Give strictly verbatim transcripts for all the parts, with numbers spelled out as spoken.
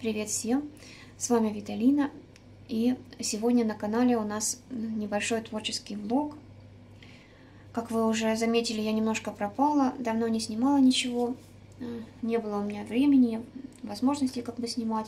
Привет всем! С вами Виталина, и сегодня на канале у нас небольшой творческий влог. Как вы уже заметили, я немножко пропала, давно не снимала ничего, не было у меня времени, возможности как бы снимать.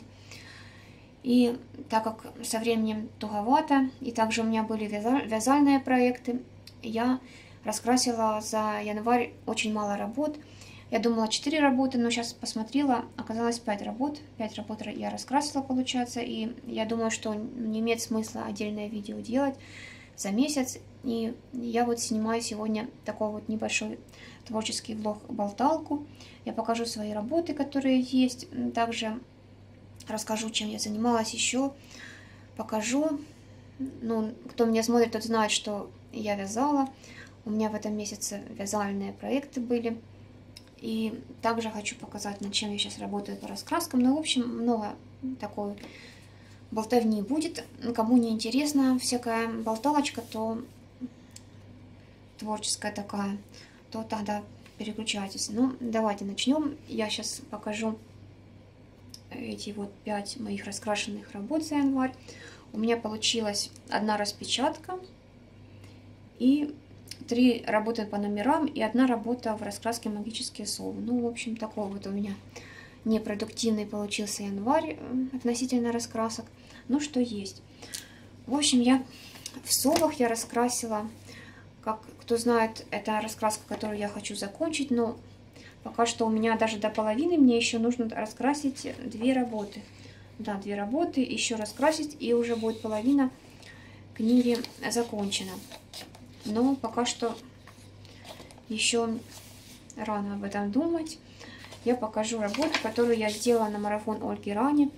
И так как со временем туговато, и также у меня были вязальные проекты, я раскрасила за январь очень мало работ. Я думала четыре работы, но сейчас посмотрела, оказалось пять работ. пять работ я раскрасила, получается, и я думаю, что не имеет смысла отдельное видео делать за месяц. И я вот снимаю сегодня такой вот небольшой творческий влог-болталку. Я покажу свои работы, которые есть, также расскажу, чем я занималась еще, покажу. Ну, кто меня смотрит, тот знает, что я вязала. У меня в этом месяце вязальные проекты были. И также хочу показать, над чем я сейчас работаю по раскраскам. Ну, в общем, много такой болтовни будет. Кому не интересна всякая болталочка, то творческая такая, то тогда переключайтесь. Ну, давайте начнем. Я сейчас покажу эти вот пять моих раскрашенных работ за январь. У меня получилась одна распечатка и три работы по номерам и одна работа в раскраске «Магические совы». Ну, в общем, такой вот у меня непродуктивный получился январь относительно раскрасок. Ну, что есть. В общем, я в совах я раскрасила, как кто знает, это раскраска, которую я хочу закончить, но пока что у меня даже до половины, мне еще нужно раскрасить две работы. Да, две работы, еще раскрасить, и уже будет половина книги закончена. Но пока что еще рано об этом думать. Я покажу работу, которую я сделала на марафон Ольги Рани.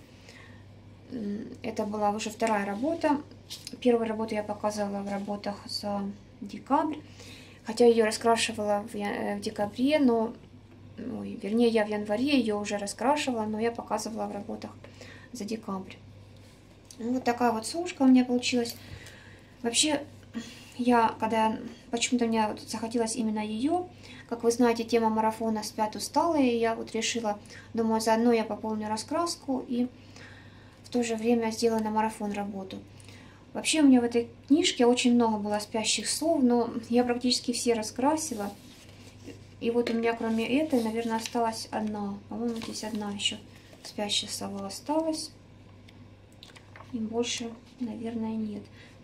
Это была уже вторая работа. Первую работу я показывала в работах за декабрь. Хотя ее раскрашивала в декабре, но... Ой, вернее, я в январе ее уже раскрашивала, но я показывала в работах за декабрь. Вот такая вот совушка у меня получилась. Вообще... Я, когда почему-то мне вот захотелось именно ее, как вы знаете, тема марафона «Спят усталые», и я вот решила, думаю, заодно я пополню раскраску и в то же время сделаю на марафон работу. Вообще у меня в этой книжке очень много было спящих сов, но я практически все раскрасила. И вот у меня кроме этой, наверное, осталась одна. По-моему, здесь одна еще спящая сова осталась. И больше, наверное, нет.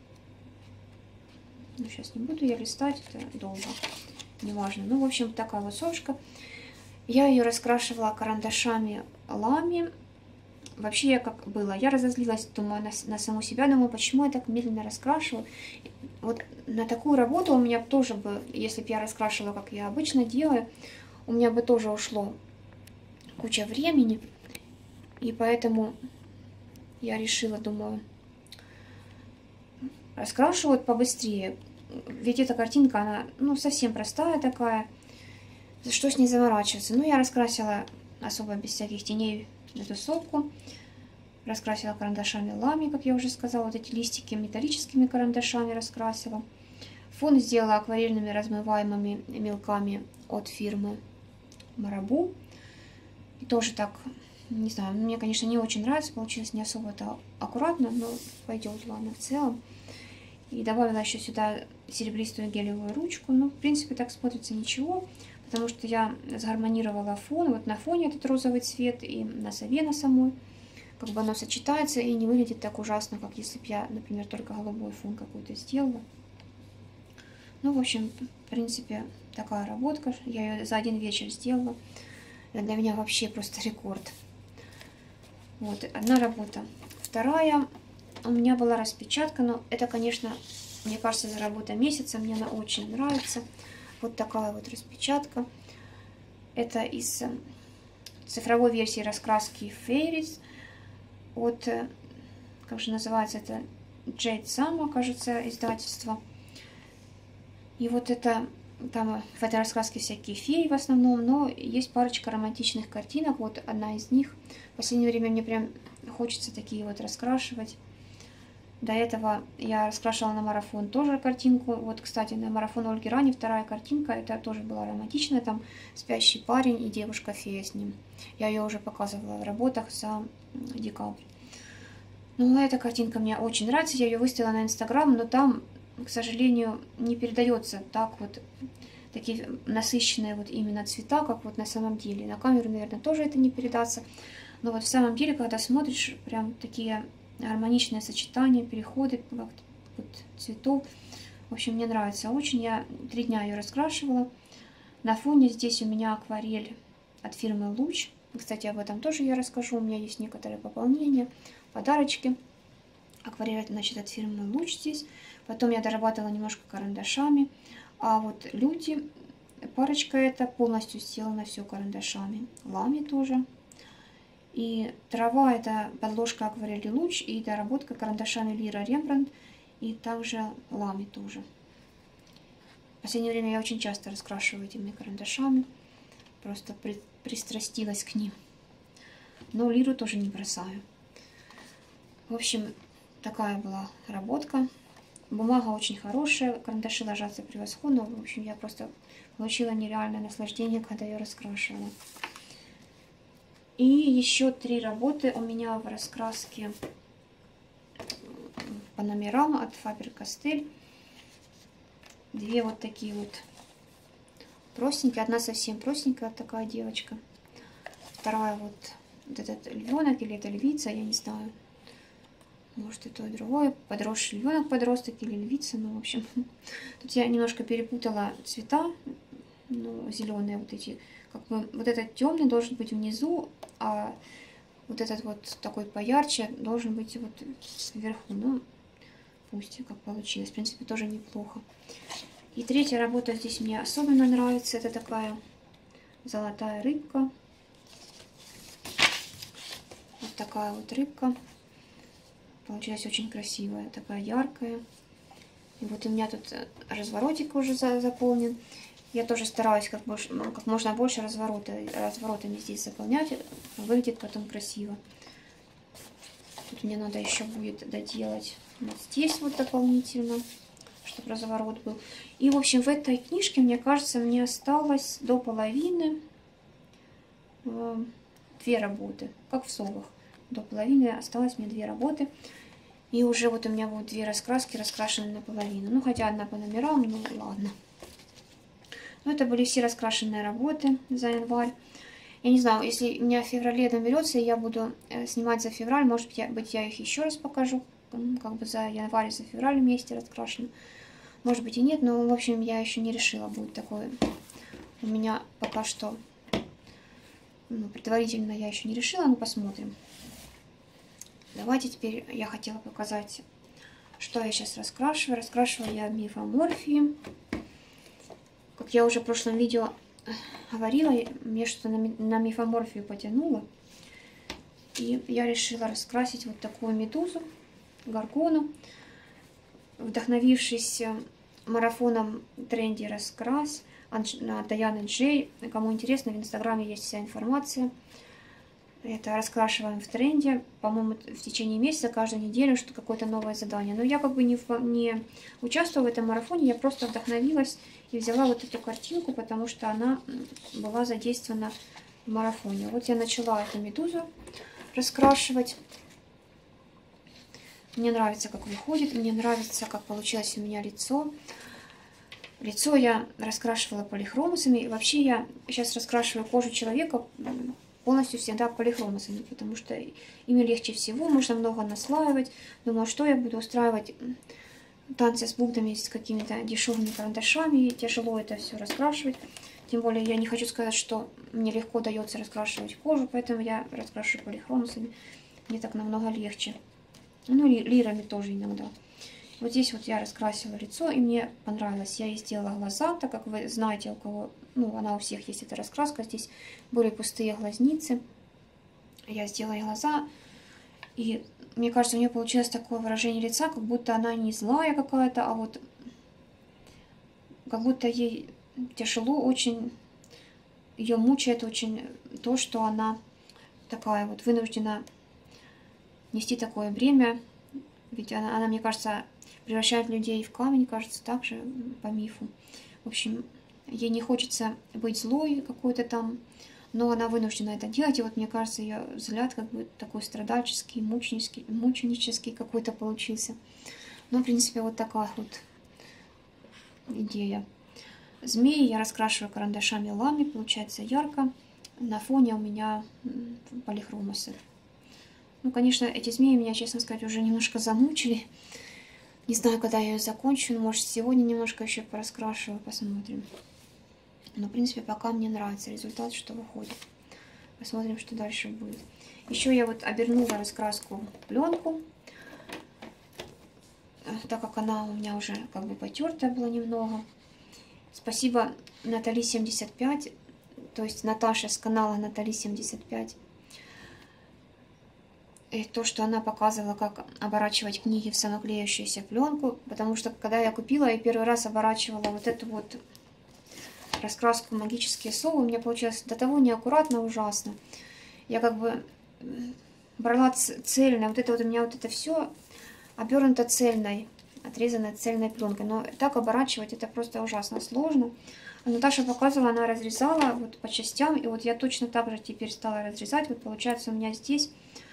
Ну, сейчас не буду я листать, это долго, неважно. Ну, в общем, такая вот совушка. Я ее раскрашивала карандашами лами. Вообще, я как было, я разозлилась, думаю, на, на саму себя, думаю, почему я так медленно раскрашиваю. Вот на такую работу у меня тоже бы, если бы я раскрашивала, как я обычно делаю, у меня бы тоже ушло куча времени. И поэтому я решила, думаю... раскрашивают побыстрее. Ведь эта картинка, она, ну, совсем простая такая. Что с ней заморачиваться? Ну, я раскрасила особо без всяких теней эту совку. Раскрасила карандашами лами, как я уже сказала. Вот эти листики металлическими карандашами раскрасила. Фон сделала акварельными размываемыми мелками от фирмы Марабу. И тоже так, не знаю, мне, конечно, не очень нравится. Получилось не особо-то аккуратно, но пойдет, ладно, в целом. И добавила еще сюда серебристую гелевую ручку. Ну, в принципе, так смотрится ничего, потому что я сгармонировала фон. Вот на фоне этот розовый цвет и на сове на самой. Как бы оно сочетается и не выглядит так ужасно, как если бы я, например, только голубой фон какой-то сделала. Ну, в общем, в принципе, такая работка. Я ее за один вечер сделала. Это для меня вообще просто рекорд. Вот, одна работа. Вторая... У меня была распечатка, но это, конечно, мне кажется, за работа месяца. Мне она очень нравится. Вот такая вот распечатка. Это из цифровой версии раскраски Fairies. От, как же называется это, Jade Sama, кажется, издательство. И вот это, там в этой раскраске всякие феи в основном, но есть парочка романтичных картинок. Вот одна из них. В последнее время мне прям хочется такие вот раскрашивать. До этого я раскрашивала на марафон тоже картинку. Вот, кстати, на марафон Ольги Рани вторая картинка, это тоже была романтичная, там спящий парень и девушка-фея с ним. Я ее уже показывала в работах за декабрь. Ну, эта картинка мне очень нравится, я ее выставила на Инстаграм, но там, к сожалению, не передается так вот, такие насыщенные вот именно цвета, как вот на самом деле. На камеру, наверное, тоже это не передастся. Но вот в самом деле, когда смотришь, прям такие гармоничное сочетание, переходы вот, цветов. В общем, мне нравится очень. Я три дня ее раскрашивала. На фоне здесь у меня акварель от фирмы Луч. Кстати, об этом тоже я расскажу. У меня есть некоторые пополнения, подарочки. Акварель, значит, от фирмы Луч здесь. Потом я дорабатывала немножко карандашами. А вот люди, парочка эта полностью сделана все карандашами. Лами тоже. И трава — это подложка акварели Луч и доработка карандашами Лира Рембрандт и также лами тоже. В последнее время я очень часто раскрашиваю этими карандашами, просто при, пристрастилась к ним. Но Лиру тоже не бросаю. В общем, такая была работка. Бумага очень хорошая, карандаши ложатся превосходно. В общем, я просто получила нереальное наслаждение, когда ее раскрашивала. И еще три работы у меня в раскраске по номерам от Faber-Castell. Две вот такие вот простенькие. Одна совсем простенькая, такая девочка. Вторая вот, вот этот львенок или это львица, я не знаю. Может, и то, и другое. Подросший львенок, подросток или львица. Ну, в общем, тут я немножко перепутала цвета. Ну, зеленые вот эти. Как бы вот этот темный должен быть внизу, а вот этот вот такой поярче должен быть вот вверху. Ну, пусть как получилось. В принципе, тоже неплохо. И третья работа здесь мне особенно нравится. Это такая золотая рыбка. Вот такая вот рыбка. Получилась очень красивая, такая яркая. И вот у меня тут разворотик уже заполнен. Я тоже стараюсь как, больше, как можно больше разворота, разворотами здесь заполнять. Выглядит потом красиво. Тут мне надо еще будет доделать вот здесь вот дополнительно, чтобы разворот был. И, в общем, в этой книжке, мне кажется, мне осталось до половины э, две работы, как в совах. До половины осталось мне две работы. И уже вот у меня будут две раскраски раскрашены наполовину. Ну, хотя одна по номерам, ну ладно. Но это были все раскрашенные работы за январь. Я не знаю, если у меня в феврале наберется, и я буду снимать за февраль, может быть, я их еще раз покажу. Как бы за январь и за февраль вместе раскрашены. Может быть и нет, но, в общем, я еще не решила, будет такое. У меня пока что, ну, предварительно я еще не решила, но посмотрим. Давайте теперь я хотела показать, что я сейчас раскрашиваю. Раскрашиваю я мифоморфии. Как я уже в прошлом видео говорила, мне что-то на, на мифоморфию потянуло. И я решила раскрасить вот такую медузу, горгону, вдохновившись марафоном тренди раскрас от Даяны Джей. Кому интересно, в инстаграме есть вся информация. Это раскрашиваем в тренде, по-моему, в течение месяца, каждую неделю, что какое-то новое задание. Но я как бы не, не участвовала в этом марафоне, я просто вдохновилась и взяла вот эту картинку, потому что она была задействована в марафоне. Вот я начала эту медузу раскрашивать. Мне нравится, как выходит, мне нравится, как получилось у меня лицо. Лицо я раскрашивала полихромусами. И вообще я сейчас раскрашиваю кожу человека полностью всегда полихромусами, потому что ими легче всего, можно много наслаивать. Думала, что я буду устраивать танцы с букдами, с какими-то дешевыми карандашами, тяжело это все раскрашивать. Тем более я не хочу сказать, что мне легко дается раскрашивать кожу, поэтому я раскрашиваю полихромусами, мне так намного легче. Ну, лирами тоже иногда. Вот здесь вот я раскрасила лицо, и мне понравилось. Я ей сделала глаза, так как вы знаете, у кого, ну, она у всех есть эта раскраска. Здесь были пустые глазницы. Я сделала глаза, и мне кажется, у нее получилось такое выражение лица, как будто она не злая какая-то, а вот как будто ей тяжело очень, ее мучает очень то, что она такая вот вынуждена нести такое бремя Ведь она, она, мне кажется, превращает людей в камень, кажется, так же, по мифу. В общем, ей не хочется быть злой какой-то там, но она вынуждена это делать. И вот, мне кажется, ее взгляд как бы такой страдальческий, мученический, мученический какой-то получился. Ну, в принципе, вот такая вот идея. Змеи я раскрашиваю карандашами лами, получается ярко. На фоне у меня полихромосы. Ну, конечно, эти змеи меня, честно сказать, уже немножко замучили. Не знаю, когда я ее закончу. Может, сегодня немножко еще пораскрашиваю, посмотрим. Но, в принципе, пока мне нравится результат, что выходит. Посмотрим, что дальше будет. Еще я вот обернула раскраску в пленку, так как она у меня уже как бы потертая была немного. Спасибо Натали семьдесят пять, то есть Наташа с канала Натали семьдесят пять. И то, что она показывала, как оборачивать книги в самоклеющуюся пленку, потому что когда я купила и первый раз оборачивала вот эту вот раскраску «Магические совы», у меня получилось до того неаккуратно, ужасно. Я как бы брала цельно, вот это вот у меня вот это все обернуто цельной, отрезанной цельной пленкой. Но так оборачивать это просто ужасно сложно. А Наташа показывала, она разрезала вот по частям, и вот я точно так же теперь стала разрезать. Вот получается у меня здесь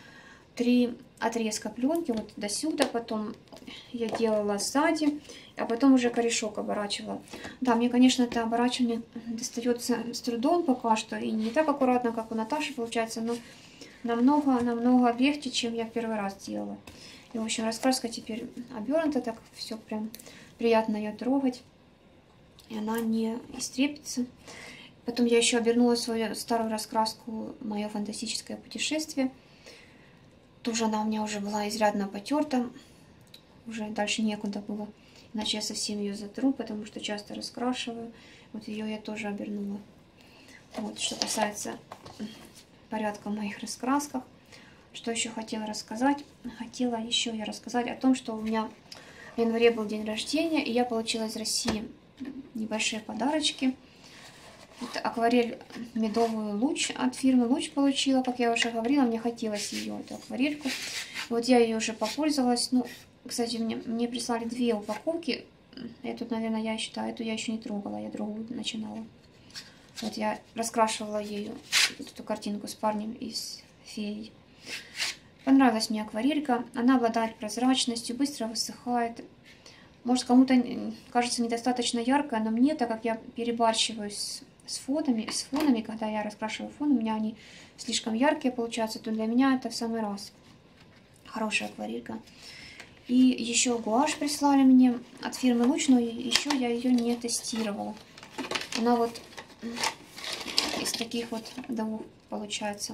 три отрезка пленки, вот до сюда, потом я делала сзади, а потом уже корешок оборачивала. Да, мне, конечно, это оборачивание достается с трудом пока что, и не так аккуратно, как у Наташи получается, но намного-намного легче, чем я в первый раз делала. И, в общем, раскраска теперь обернута, так все прям приятно ее трогать, и она не истрепится. Потом я еще обернула свою старую раскраску «Мое фантастическое путешествие». Тоже она у меня уже была изрядно потерта, уже дальше некуда было, иначе я совсем ее затру, потому что часто раскрашиваю. Вот ее я тоже обернула. Вот, что касается порядка в моих раскрасках. Что еще хотела рассказать? Хотела еще я рассказать о том, что у меня в январе был день рождения, и я получила из России небольшие подарочки. Это акварель «Медовый луч» от фирмы «Луч» получила, как я уже говорила, мне хотелось ее, эту акварельку. Вот я ее уже попользовалась. Ну, кстати, мне, мне прислали две упаковки. Эту, наверное, я считаю, эту я еще не трогала, я другую начинала. Вот я раскрашивала ею эту картинку с парнем из феи. Понравилась мне акварелька. Она обладает прозрачностью, быстро высыхает. Может, кому-то кажется недостаточно яркая, но мне, так как я перебарщиваю с, с, фонами, с фонами, когда я раскрашиваю фон, у меня они слишком яркие получаются, то для меня это в самый раз. Хорошая акварелька. И еще гуашь прислали мне от фирмы «Луч», но еще я ее не тестировала. Она вот из таких вот двух, получается,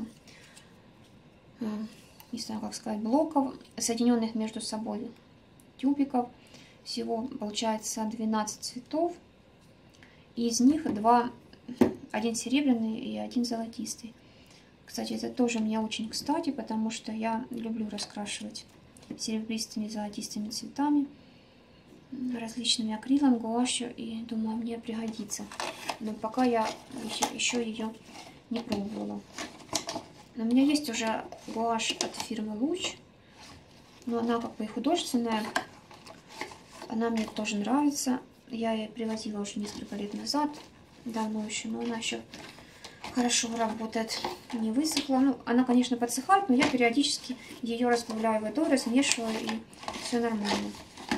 не знаю, как сказать, блоков, соединенных между собой тюбиков. Всего получается двенадцать цветов. И из них два, один серебряный и один золотистый. Кстати, это тоже мне очень кстати, потому что я люблю раскрашивать серебристыми, золотистыми цветами, различными акрилом, гуашью, и думаю, мне пригодится. Но пока я еще, еще ее не пробовала. Но у меня есть уже гуашь от фирмы «Луч», но она как бы и художественная. Она мне тоже нравится. Я ее привозила уже несколько лет назад, давно еще, но она еще хорошо работает, не высохла. Ну, она, конечно, подсыхает, но я периодически ее разбавляю водой, размешиваю, и все нормально.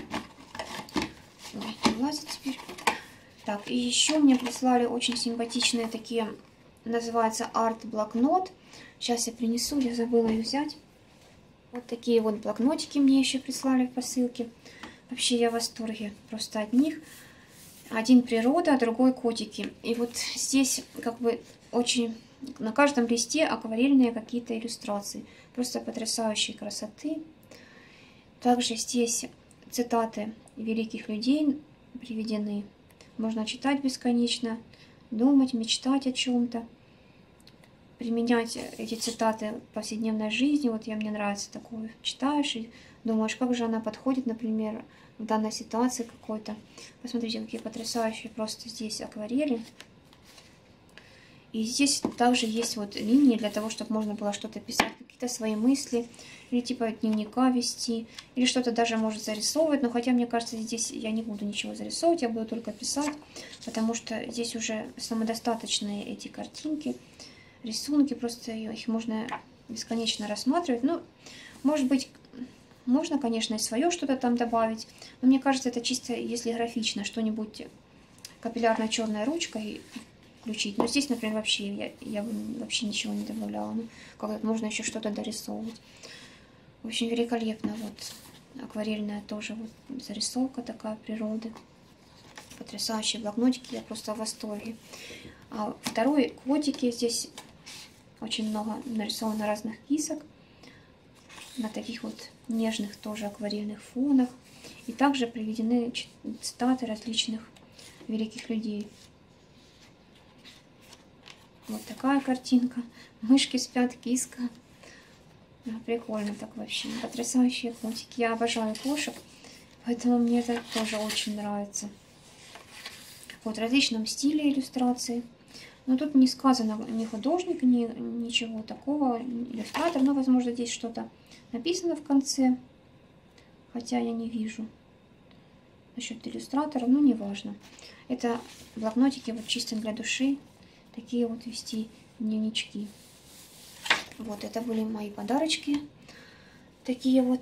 Ой, не влазит теперь. Так, и еще мне прислали очень симпатичные такие, называется арт-блокнот. Сейчас я принесу, я забыла ее взять. Вот такие вот блокнотики мне еще прислали в посылке. Вообще я в восторге просто от них. Один природа, а другой котики. И вот здесь как бы очень на каждом листе акварельные какие-то иллюстрации. Просто потрясающей красоты. Также здесь цитаты великих людей приведены. Можно читать бесконечно, думать, мечтать о чем-то, применять эти цитаты в повседневной жизни. Вот я, мне нравится такое. Читаешь и думаешь, как же она подходит, например, в данной ситуации какой-то. Посмотрите, какие потрясающие просто здесь акварели. И здесь также есть вот линии для того, чтобы можно было что-то писать, какие-то свои мысли, или типа дневника вести, или что-то даже может зарисовывать. Но хотя, мне кажется, здесь я не буду ничего зарисовывать, я буду только писать, потому что здесь уже самодостаточные эти картинки, рисунки, просто их можно бесконечно рассматривать. Ну, может быть, можно, конечно, и свое что-то там добавить, но мне кажется, это чисто, если графично, что-нибудь капиллярной черной ручкой включить. Но здесь, например, вообще я, я вообще ничего не добавляла. Ну, как можно еще что-то дорисовывать. В общем, великолепно. Вот акварельная тоже вот зарисовка такая природы. Потрясающие блокнотики, я просто в восторге. А второй котики, здесь очень много нарисовано разных кисок. На таких вот нежных тоже акварельных фонах. И также приведены цитаты различных великих людей. Вот такая картинка. Мышки спят, киска. Да, прикольно так вообще. Потрясающие котики. Я обожаю кошек, поэтому мне это тоже очень нравится. Вот в различном стиле иллюстрации. Но тут не сказано ни художник, ни ничего такого, иллюстратор. Но, возможно, здесь что-то написано в конце. Хотя я не вижу насчет иллюстратора, но неважно. Это блокнотики вот чисто для души. Такие вот вести дневнички. Вот, это были мои подарочки. Такие вот.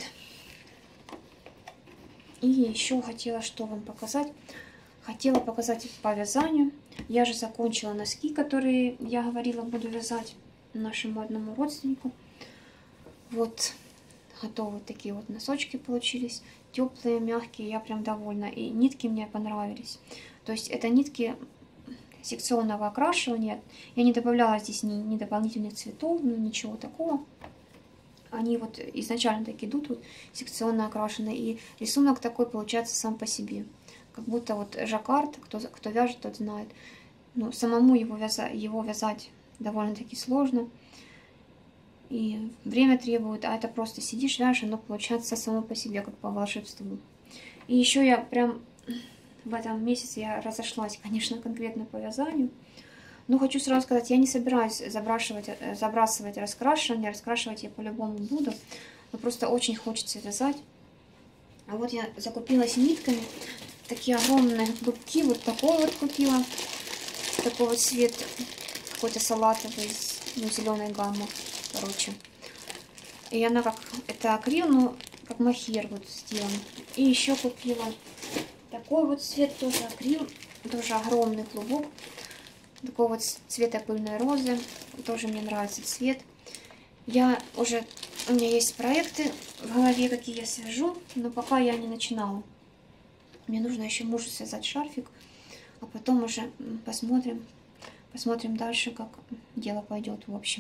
И еще хотела что вам показать. Хотела показать по вязанию. Я же закончила носки, которые я говорила буду вязать нашему одному родственнику. Вот, готовы вот такие вот носочки получились. Теплые, мягкие, я прям довольна. И нитки мне понравились. То есть это нитки секционного окрашивания. Я не добавляла здесь ни, ни дополнительных цветов, ну ничего такого. Они вот изначально так идут, вот, секционно окрашенные. И рисунок такой получается сам по себе. Как будто вот жаккард, кто, кто вяжет, тот знает. Но самому его, вяза, его вязать довольно-таки сложно. И время требует, а это просто сидишь, вяжешь, оно получается само по себе, как по волшебству. И еще я прям... В этом месяце я разошлась, конечно, конкретно по вязанию. Но хочу сразу сказать, я не собираюсь забрасывать, забрасывать раскрашивание. Раскрашивать я по-любому буду. Но просто очень хочется вязать. А вот я закупилась нитками. Такие огромные клубки. Вот такой вот купила. Такого цвета. Какой-то салатовый, ну, зеленой гаммы. Короче. И она как... Это акрил, но как мохер вот сделан. И еще купила... Такой вот цвет, тоже акрил, тоже огромный клубок. Такого вот цвета пыльной розы. Тоже мне нравится цвет. Я уже, у меня есть проекты в голове, какие я свяжу, но пока я не начинала. Мне нужно еще мужу связать шарфик, а потом уже посмотрим, посмотрим дальше, как дело пойдет в общем.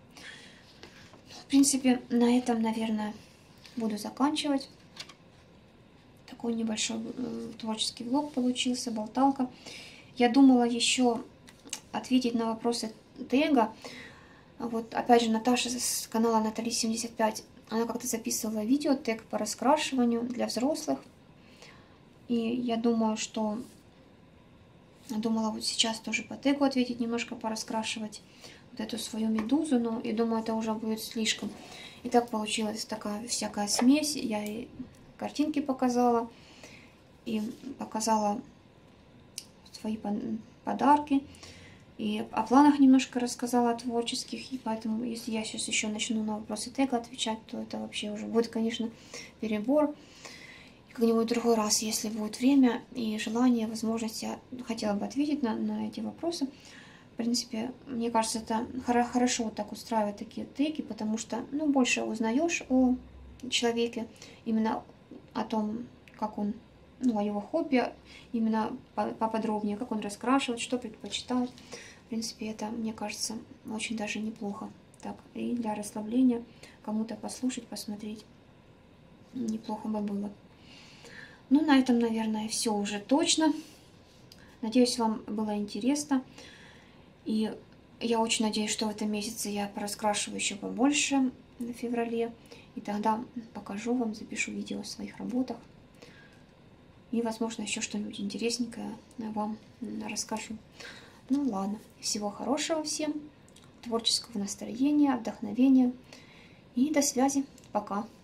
В принципе, на этом, наверное, буду заканчивать. Такой небольшой э, творческий влог получился, болталка. Я думала еще ответить на вопросы тега. Вот, опять же, Наташа с канала Натали семьдесят пять, она как-то записывала видео, тег по раскрашиванию для взрослых. И я думаю, что... Думала вот сейчас тоже по тегу ответить, немножко пораскрашивать вот эту свою медузу. Но я думаю, это уже будет слишком. И так получилась такая всякая смесь. Я и картинки показала, и показала свои подарки, и о планах немножко рассказала, о творческих, и поэтому, если я сейчас еще начну на вопросы тега отвечать, то это вообще уже будет, конечно, перебор. И как-нибудь в другой раз, если будет время и желание, возможность, я хотела бы ответить на, на эти вопросы. В принципе, мне кажется, это хорошо так устраивать такие теги, потому что, ну, больше узнаешь о человеке, именно о том, как он, ну, о его хобби, именно поподробнее, как он раскрашивает, что предпочитает. В принципе, это, мне кажется, очень даже неплохо. Так, и для расслабления кому-то послушать, посмотреть, неплохо бы было. Ну, на этом, наверное, все уже точно. Надеюсь, вам было интересно. И я очень надеюсь, что в этом месяце я пораскрашиваю еще побольше в феврале. И тогда покажу вам, запишу видео о своих работах. И, возможно, еще что-нибудь интересненькое вам расскажу. Ну ладно, всего хорошего всем, творческого настроения, вдохновения и до связи. Пока.